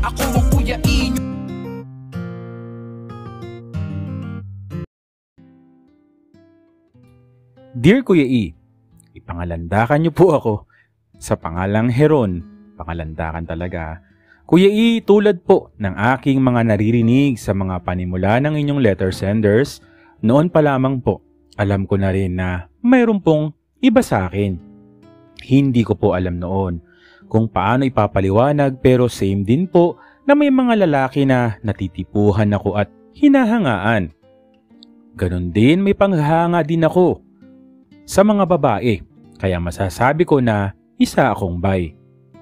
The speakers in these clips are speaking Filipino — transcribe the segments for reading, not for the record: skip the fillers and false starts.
Ako ang Kuya E. Dear Kuya E, ipangalandakan niyo po ako sa pangalang Heron. Pangalandakan talaga. Kuya E, tulad po ng aking mga naririnig sa mga panimula ng inyong letter senders, noon pa lamang po, alam ko na rin na mayroon pong iba sa akin. Hindi ko po alam noon kung paano ipapaliwanag, pero same din po na may mga lalaki na natitipuhan ako at hinahangaan. Ganon din may panghanga din ako sa mga babae, kaya masasabi ko na isa akong bi.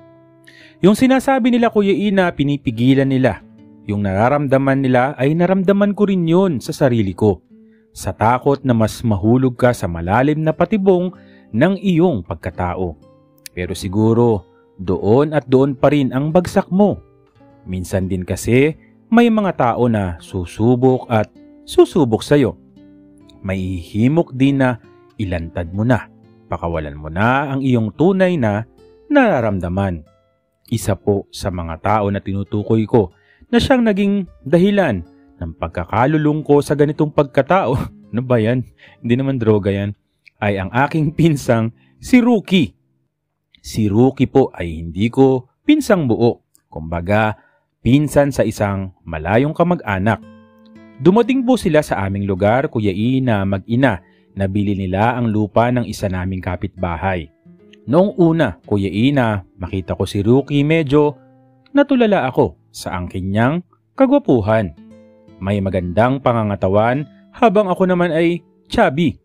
Yung sinasabi nila Kuya E na pinipigilan nila, yung nararamdaman nila ay naramdaman ko rin yun sa sarili ko. Sa takot na mas mahulog ka sa malalim na patibong ng iyong pagkatao. Pero siguro, doon at doon pa rin ang bagsak mo. Minsan din kasi, may mga tao na susubok at susubok sa'yo. May himok din na ilantad mo na, pakawalan mo na ang iyong tunay na nararamdaman. Isa po sa mga tao na tinutukoy ko na siyang naging dahilan ng pagkakalulong ko sa ganitong pagkatao, ano ba yan? Hindi naman droga yan, ay ang aking pinsang si Rookie. Si Rookie po ay hindi ko pinsang buo, kumbaga pinsan sa isang malayong kamag-anak. Dumating po sila sa aming lugar, Kuya E, na mag-ina. Nabili nila ang lupa ng isa naming kapitbahay. Noong una, Kuya E, na makita ko si Rookie, medyo natulala ako sa ang kanyang kagwapuhan. May magandang pangangatawan habang ako naman ay chubby.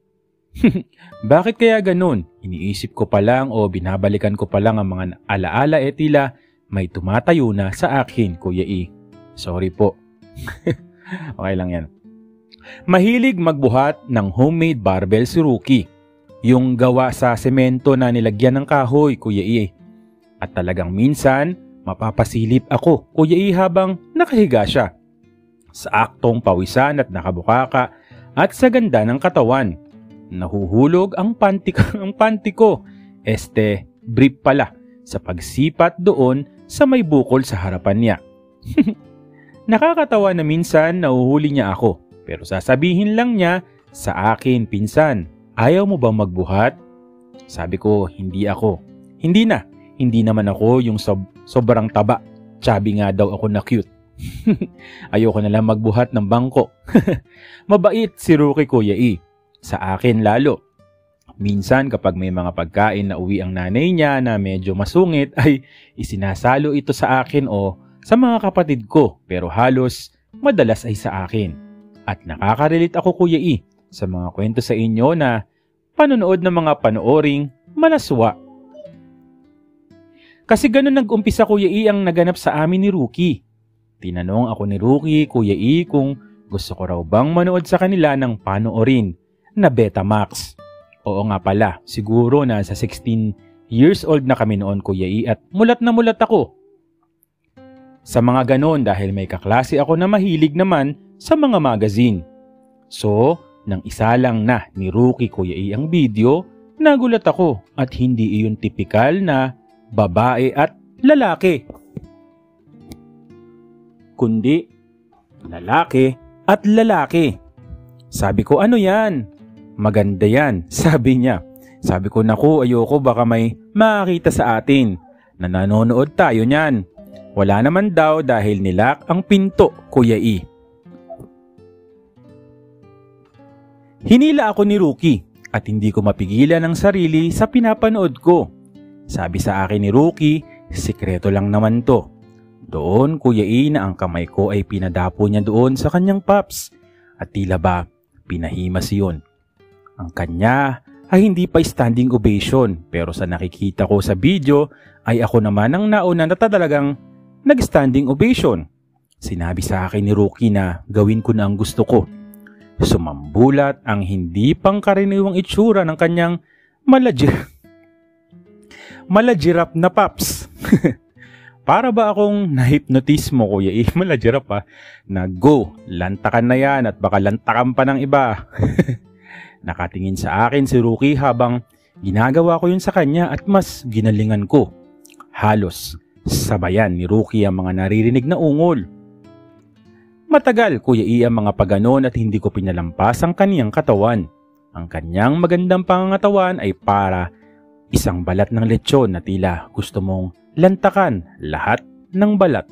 Bakit kaya ganun? Iniisip ko pa lang o binabalikan ko pa lang ang mga alaala, tila may tumatayo na sa akin, Kuya E. Sorry po. Okay lang yan. Mahilig magbuhat ng homemade barbell si Rookie. Yung gawa sa semento na nilagyan ng kahoy, Kuya E. At talagang minsan, mapapasilip ako, Kuya E, habang nakahiga siya. Sa aktong pawisan at nakabukaka at sa ganda ng katawan. Nahuhulog ang panty ko. Brief pala sa pagsipat doon sa may bukol sa harapan niya. Nakakatawa na minsan nahuhuli niya ako. Pero sasabihin lang niya sa akin, pinsan, ayaw mo bang magbuhat? Sabi ko, hindi ako. Hindi naman ako yung sobrang taba. Chubby nga daw ako na cute. Ayoko na lang magbuhat ng bangko. Mabait si Rookie, Kuya E. Sa akin lalo. Minsan kapag may mga pagkain na uwi ang nanay niya na medyo masungit, ay isinasalo ito sa akin o sa mga kapatid ko. Pero halos madalas ay sa akin. At nakaka-relate ako, Kuya E, sa mga kwento sa inyo na panonood ng mga panooring malaswa. Kasi ganun nag-umpisa, Kuya E, ang naganap sa amin ni Rookie. Tinanong ako ni Rookie, Kuya E, kung gusto ko raw bang manood sa kanila ng panoorin na Betamax. Oo nga pala, siguro nasa 16 years old na kami noon, Kuya E, at mulat na mulat ako sa mga ganon dahil may kaklase ako na mahilig naman sa mga magazine. So, nang isa lang na ni Rookie, Kuya E, ang video, nagulat ako at hindi iyon tipikal na babae at lalaki. Kundi lalaki at lalaki. Sabi ko, ano yan? Maganda yan, sabi niya. Sabi ko, naku, ayoko baka may makakita sa atin na nanonood tayo niyan. Wala naman daw dahil nilak ang pinto, Kuya E. Hinila ako ni Rookie at hindi ko mapigilan ang sarili sa pinapanood ko. Sabi sa akin ni Rookie, sikreto lang naman to. Doon, Kuya E, na ang kamay ko ay pinadapo niya doon sa kanyang paps at tila ba pinahimas yun. Ang kanya ay hindi pa standing ovation, pero sa nakikita ko sa video ay ako naman ang nauna na talagang nag-standing ovation. Sinabi sa akin ni Rookie na gawin ko na ang gusto ko. Sumambulat ang hindi pangkaraniwang itsura ng kanyang malajirap na paps. Para ba akong na-hypnotismo, Kuya E? Malajirap ha. Na go, lantakan na yan at baka lantakan pa ng iba. Nakatingin sa akin si Rookie habang ginagawa ko yun sa kanya at mas ginalingan ko. Halos Sabayan ni Rookie ang mga naririnig na ungol. Matagal Kuya E ang mga paganon at hindi ko pinalampas ang kaniyang katawan. Ang kanyang magandang pangangatawan ay para isang balat ng lechon na tila gusto mong lantakan lahat ng balat.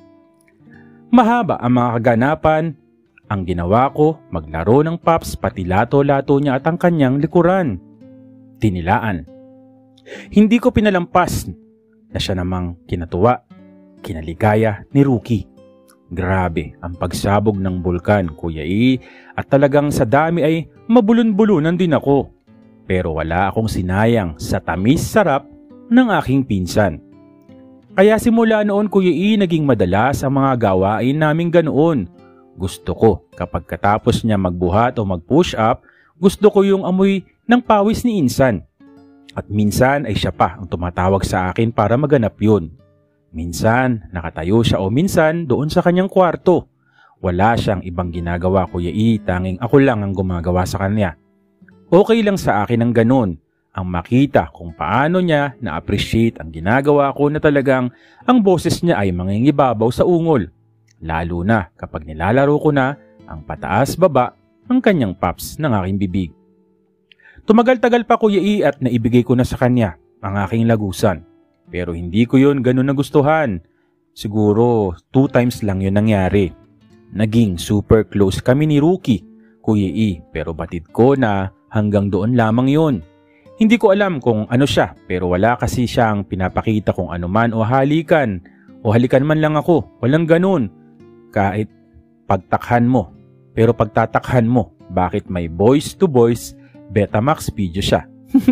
Mahaba ang mga kaganapan. Ang ginawa ko, maglaro ng Pops pati lato-lato niya at ang kanyang likuran. Tinilaan. Hindi ko pinalampas na siya namang kinatuwa, kinaligaya ni Rookie. Grabe ang pagsabog ng bulkan, Kuya E, at talagang sa dami ay mabulon-bulunan din ako. Pero wala akong sinayang sa tamis sarap ng aking pinsan. Kaya simula noon, Kuya E, naging madalas ang mga gawain naming ganoon. Gusto ko kapag katapos niya magbuhat o mag-push up, gusto ko yung amoy ng pawis ni Insan. At minsan ay siya pa ang tumatawag sa akin para maganap yun. Minsan nakatayo siya o minsan doon sa kanyang kwarto. Wala siyang ibang ginagawa, Kuya E, tanging ako lang ang gumagawa sa kanya. Okay lang sa akin ang ganun, ang makita kung paano niya na-appreciate ang ginagawa ko na talagang ang boses niya ay mangingibabaw sa ungol. Lalo na kapag nilalaro ko na ang pataas-baba ang kanyang Pops ng aking bibig. Tumagal-tagal pa, Kuya E, at naibigay ko na sa kanya ang aking lagusan. Pero hindi ko yun ganun nagustuhan. Siguro 2 times lang yun nangyari. Naging super close kami ni Rookie, Kuya E, pero batid ko na hanggang doon lamang yun. Hindi ko alam kung ano siya, pero wala kasi siyang pinapakita kung ano man o halikan. O halikan man lang ako, walang ganun. Kahit pagtakhan mo, pero pagtatakhan mo, bakit may boys to boys, Betamax video siya.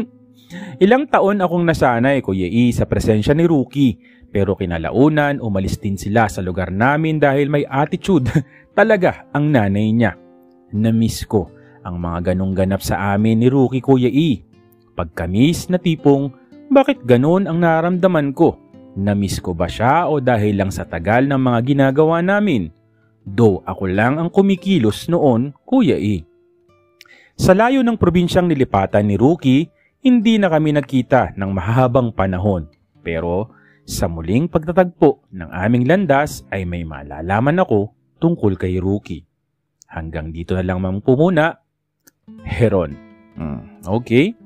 Ilang taon akong nasanay, Kuya E, sa presensya ni Rookie, pero kinalaunan umalis din sila sa lugar namin dahil may attitude talaga ang nanay niya. Na-miss ko ang mga ganong ganap sa amin ni Rookie, Kuya E. Pagkamis na tipong, bakit ganon ang naramdaman ko? Na-miss ko ba siya o dahil lang sa tagal ng mga ginagawa namin? Do ako lang ang kumikilos noon, Kuya E. Sa layo ng probinsyang nilipatan ni Rookie, hindi na kami nagkita ng mahabang panahon. Pero sa muling pagtatagpo ng aming landas ay may malalaman ako tungkol kay Rookie. Hanggang dito na lang pumuna, Heron. Okay.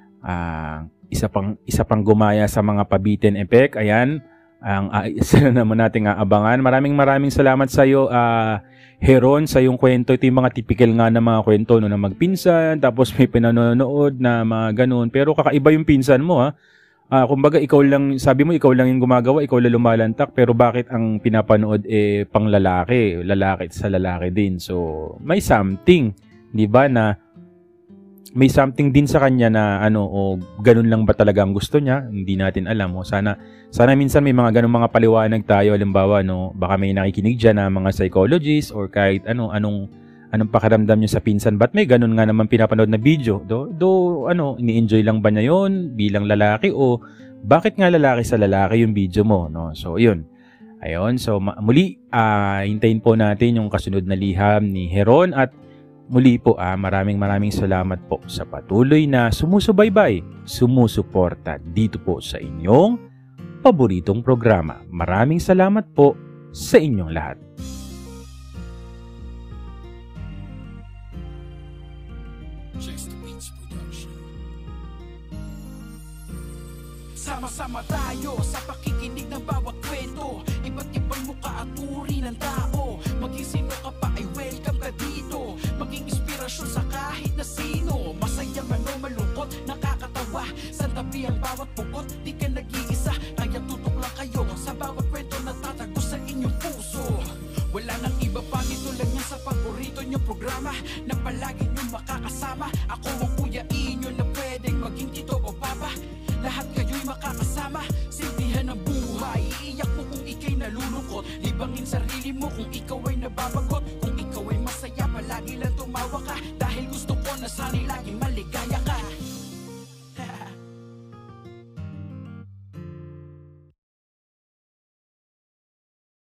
Isa pang gumaya sa mga pabitin effect. Ayan, ang isa na naman nating aabangan. Maraming salamat sa iyo, Heron, sa yung kwento. Ito yung mga typical nga na mga kwento no, na magpinsan, tapos may pinanonood na mga ganun. Pero kakaiba yung pinsan mo, ha. Kumbaga ikaw lang, sabi mo ikaw lang yung gumagawa, ikaw lang lumalantak, pero bakit ang pinapanood pang lalaki sa lalaki din. So may something, 'di ba, na may something din sa kanya na o ganun lang ba talaga ang gusto niya? Hindi natin alam. Sana minsan may mga ganung mga paliwanag tayo. Halimbawa, baka may nakikinig diyan na mga psychologist or kahit anong pakiramdam niyo sa pinsan. Ba't may ganun nga naman pinapanood na video? Ini-enjoy lang ba niya yon bilang lalaki o bakit nga lalaki sa lalaki yung video mo, no? So, yun. Ayun. So, muli, hintayin po natin yung kasunod na liham ni Heron at muli po, maraming salamat po sa patuloy na sumusubaybay, sumusuporta dito po sa inyong paboritong programa. Maraming salamat po sa inyong lahat. Sama-sama tayo sa pakikinig ng bawat kwento. Iba't ibang mukha at uri ng tao. Maging sino ka pa ay welcome ka dito. Maging inspirasyon sa kahit na sino. Masaya man o malungkot, nakakatawa. Sa tabi ang bawat bukod, di ka nag-iisa. Kaya tutok lang kayo sa bawat kwento na tatago sa inyong puso. Wala nang iba pa, ito lang yan sa paborito nyong programa na palagi nyong makakasama. Ako ang Kuya E nyo na pwedeng maging tito o papa. Lahat kayo'y makakasama, silbihan ng buhay. Iiyak mo kung ika'y nalulungkot, libangin sarili mo kung ikaw ay nababagot.